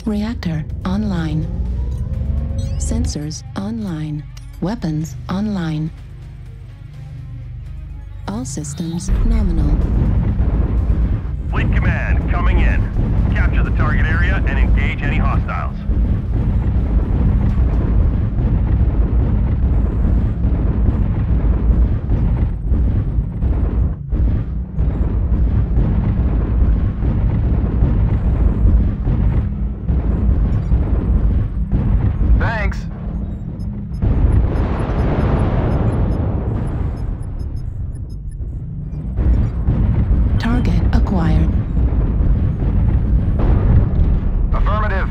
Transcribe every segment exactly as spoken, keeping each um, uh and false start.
Reactor online. Sensors online. Weapons online. All systems nominal. Fleet Command, coming in. Capture the target area and engage any hostiles. Thanks. Target acquired. Affirmative.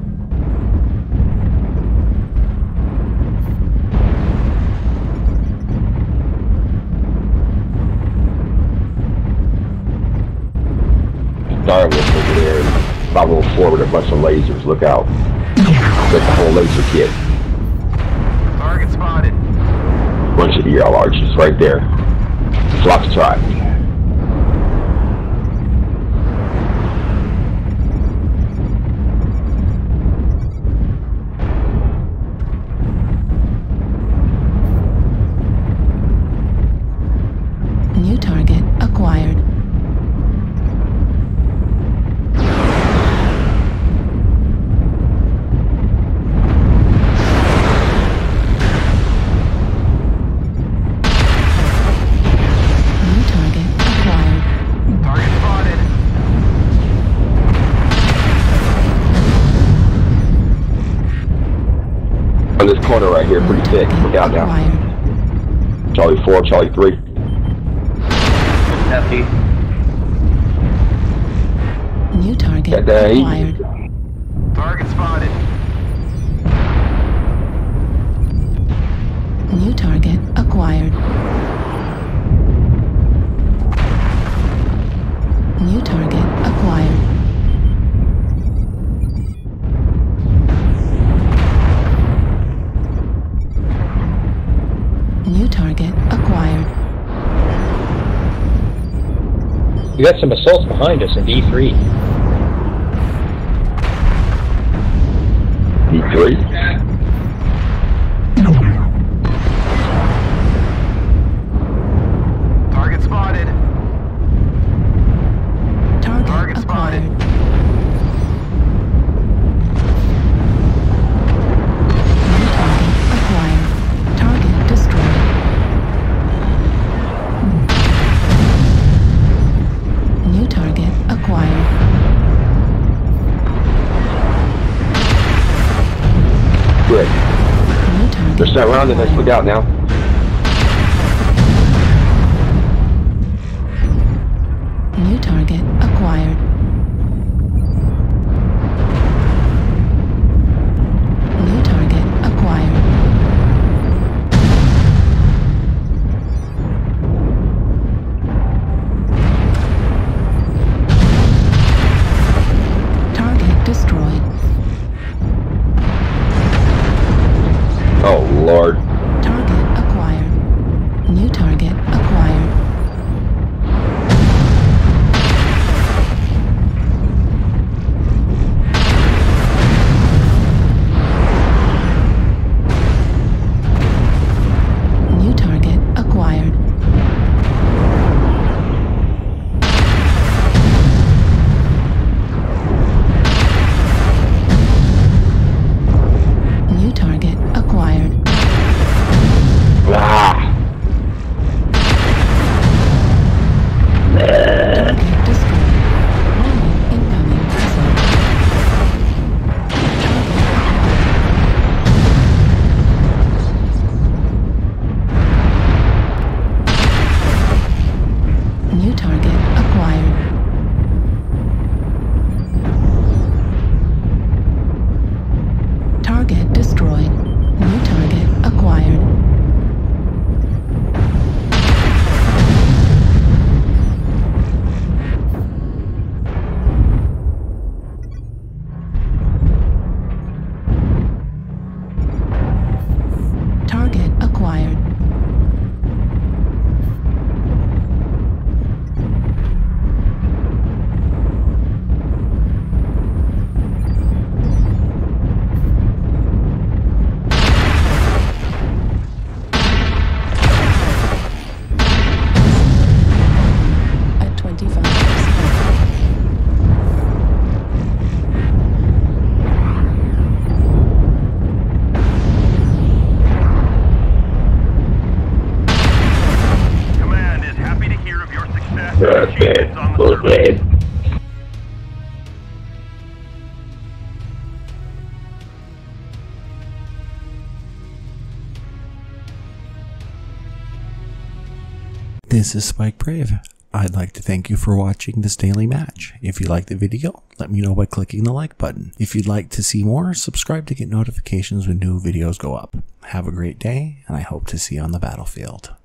Direwolf over there, about to roll forward a bunch of lasers. Look out. Get the whole laser kit. Target spotted. Bunch of E L arches right there. Foxtrot. New target acquired. New target acquired. Target spotted. On this corner right here, pretty thick. Look out now. Acquired. Charlie four, Charlie three. Empty. New target Got that easy. acquired. Target spotted. New target acquired. New target acquired. New target acquired. You got some assaults behind us in D three. D three. Target spotted. Target, Target spotted. acquired. New target acquired. Target destroyed. New target acquired. Good. New target They're surrounding us. Look out now. New target acquired. New target acquired. Target destroyed. Oh, Lord. Target acquired. New target acquired. New target acquired. New target acquired. Ah. Target destroyed. Warning, incoming missile. Target acquired. New target acquired. Target destroyed. New target acquired. Target acquired. It's on the surface. This is Spike Brave. I'd like to thank you for watching this daily match. If you liked the video, let me know by clicking the like button. If you'd like to see more, subscribe to get notifications when new videos go up. Have a great day, and I hope to see you on the battlefield.